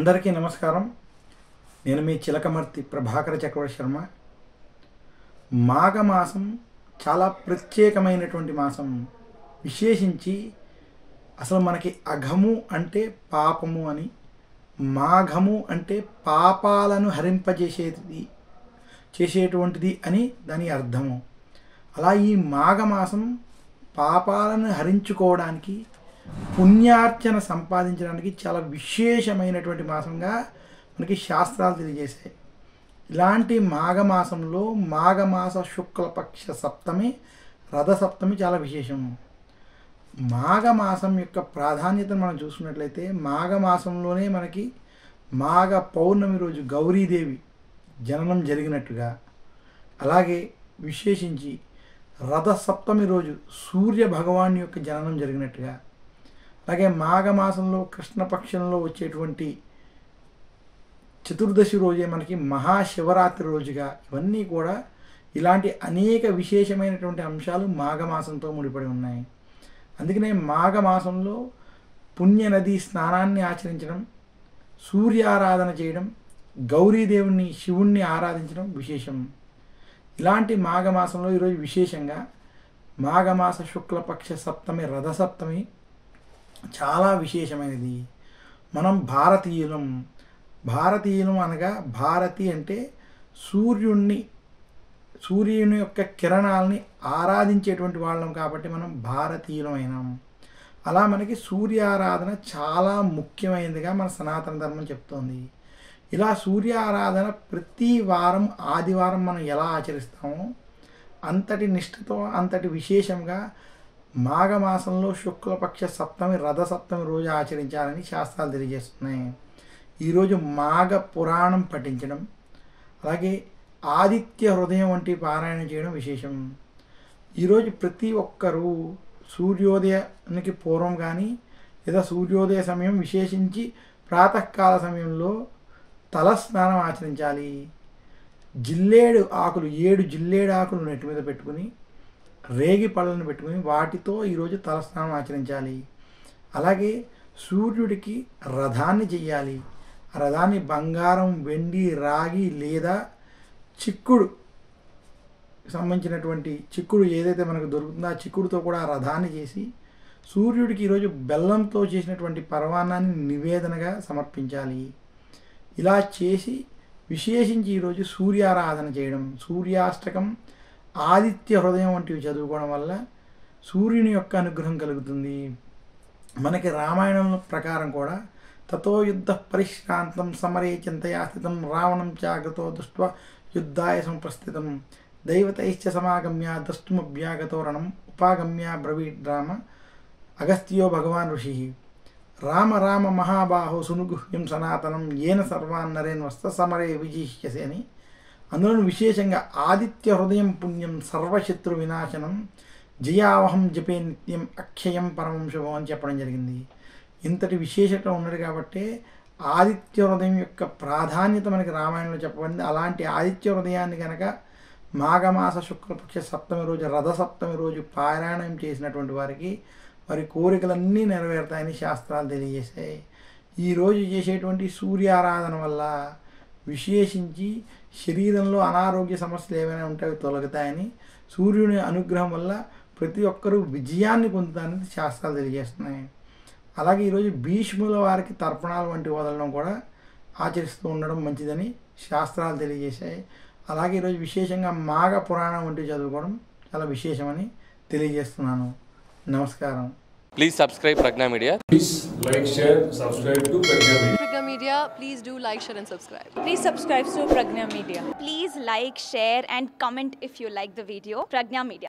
అందరికీ నమస్కారం. నేను మీ చిలకమర్తి ప్రభాకర చక్రవర్తి శర్మ. మాఘమాసం చాలా ప్రత్యేకమైనటువంటి మాసం. విశేషించి అసలు మనకి అఘము అంటే పాపము అని, మాఘము అంటే పాపాలను చేసేటువంటిది అని దాని అర్థము. అలా ఈ మాఘమాసం పాపాలను హరించుకోవడానికి, పుణ్యార్చన సంపాదించడానికి చాలా విశేషమైనటువంటి మాసంగా మనకి శాస్త్రాలు తెలియజేశాయి. ఇలాంటి మాఘమాసంలో మాఘమాస శుక్లపక్ష సప్తమి, రథసప్తమి చాలా విశేషము. మాఘమాసం యొక్క ప్రాధాన్యతను మనం చూసుకున్నట్లయితే మాఘమాసంలోనే మనకి మాఘ పౌర్ణమి రోజు గౌరీదేవి జననం జరిగినట్టుగా, అలాగే విశేషించి రథసప్తమి రోజు సూర్య భగవాన్ యొక్క జననం జరిగినట్టుగా, అలాగే మాఘమాసంలో కృష్ణపక్షంలో వచ్చేటువంటి చతుర్దశి రోజే మనకి మహాశివరాత్రి రోజుగా, ఇవన్నీ కూడా ఇలాంటి అనేక విశేషమైనటువంటి అంశాలు మాఘమాసంతో ముడిపడి ఉన్నాయి. అందుకనే మాఘమాసంలో పుణ్యనది స్నానాన్ని ఆచరించడం, సూర్యారాధన చేయడం, గౌరీదేవుని శివుణ్ణి ఆరాధించడం విశేషం. ఇలాంటి మాఘమాసంలో ఈరోజు విశేషంగా మాఘమాస శుక్లపక్ష సప్తమి, రథసప్తమి చాలా విశేషమైనది. మనం భారతీయులం అనగా భారతి అంటే సూర్యుని యొక్క కిరణాలని ఆరాధించేటువంటి వాళ్ళం కాబట్టి మనం భారతీయులమైనాం. అలా మనకి సూర్యారాధన చాలా ముఖ్యమైనదిగా మన సనాతన ధర్మం చెప్తోంది. ఇలా సూర్యారాధన ప్రతి వారం ఆదివారం మనం ఎలా ఆచరిస్తామో అంతటి నిష్ఠతో, అంతటి విశేషంగా మాఘమాసంలో శుక్లపక్ష సప్తమి, రథసప్తమి రోజు ఆచరించాలని శాస్త్రాలు తెలియజేస్తున్నాయి. ఈరోజు మాఘ పురాణం పఠించడం, అలాగే ఆదిత్య హృదయం వంటి పారాయణం చేయడం విశేషం. ఈరోజు ప్రతి ఒక్కరూ సూర్యోదయానికి పూర్వం కానీ లేదా సూర్యోదయ సమయం, విశేషించి ప్రాతకాల సమయంలో తలస్నానం ఆచరించాలి. 7 జిల్లేడు ఆకులు నెట్టి మీద పెట్టుకుని, రేగి పళ్ళను పెట్టుకుని వాటితో ఈరోజు తలస్నానం ఆచరించాలి. అలాగే సూర్యుడికి రథాన్ని చెయ్యాలి. ఆ రథాన్ని బంగారం, వెండి, రాగి లేదా చిక్కుడు సంబంధించినటువంటి చిక్కుడు ఏదైతే మనకు దొరుకుతుందో ఆ చిక్కుడుతో కూడా ఆ రథాన్ని చేసి సూర్యుడికి ఈరోజు బెల్లంతో చేసినటువంటి పరమాన్నాన్ని నివేదనగా సమర్పించాలి. ఇలా చేసి విశేషించి ఈరోజు సూర్యారాధన చేయడం, సూర్యాష్టకం, ఆదిత్య హృదయం వంటివి చదువుకోవడం వల్ల సూర్యుని యొక్క అనుగ్రహం కలుగుతుంది. మనకి రామాయణం ప్రకారం కూడా తతో యుద్ధ పరిశ్రాంతం సమరే చింతయా స్థితం రావణం జాగ్రత్తో దృష్ట్వా యుద్ధాయ సంప్రస్థితం దైవతైశ్చ సమాగమ్య ద్రష్టుమభ్యాగతోరణం ఉపాగమ్య బ్రవీడ్ రామ అగస్త్యో భగవాన్ ఋషి రామ రామ మహాబాహో సునుగుహ్యం సనాతనం ఏన సర్వాన్ నరేన్ వస్త సమరే విజిష్యసి అని. అందులో విశేషంగా ఆదిత్య హృదయం పుణ్యం సర్వశత్రు వినాశనం జయావహం జపే నిత్యం అక్షయం పరమం శుభం అని చెప్పడం జరిగింది. ఇంతటి విశేషత ఉన్నది కాబట్టి ఆదిత్య హృదయం యొక్క ప్రాధాన్యత మనకి రామాయణంలో చెప్పబడింది. అలాంటి ఆదిత్య హృదయాన్ని కనుక మాఘమాస శుక్లపక్ష సప్తమి రోజు, రథసప్తమి రోజు పారాయణం చేసినటువంటి వారికి వారి కోరికలన్నీ నెరవేరుతాయని శాస్త్రాలు తెలియజేశాయి. ఈరోజు చేసేటువంటి సూర్యారాధన వల్ల విశేషించి శరీరంలో అనారోగ్య సమస్యలు ఏమైనా ఉంటే అవి తొలగుతాయని, సూర్యుని అనుగ్రహం వల్ల ప్రతి ఒక్కరూ విజయాన్ని పొందుతారని శాస్త్రాలు తెలియజేస్తున్నాయి. అలాగే ఈరోజు భీష్ముల వారికి తర్పణాలు వంటి వదలడం కూడా ఆచరిస్తూ ఉండడం మంచిదని శాస్త్రాలు తెలియజేశాయి. అలాగే ఈరోజు విశేషంగా మాఘ పురాణం వంటివి చదువుకోవడం చాలా విశేషమని తెలియజేస్తున్నాను. నమస్కారం. Please subscribe Pragna Media. Please like, share, subscribe to Pragna Media. Pragna Media, please do like, share and subscribe. Please subscribe to Pragna Media. Please like, share and comment if you like the video. Pragna Media.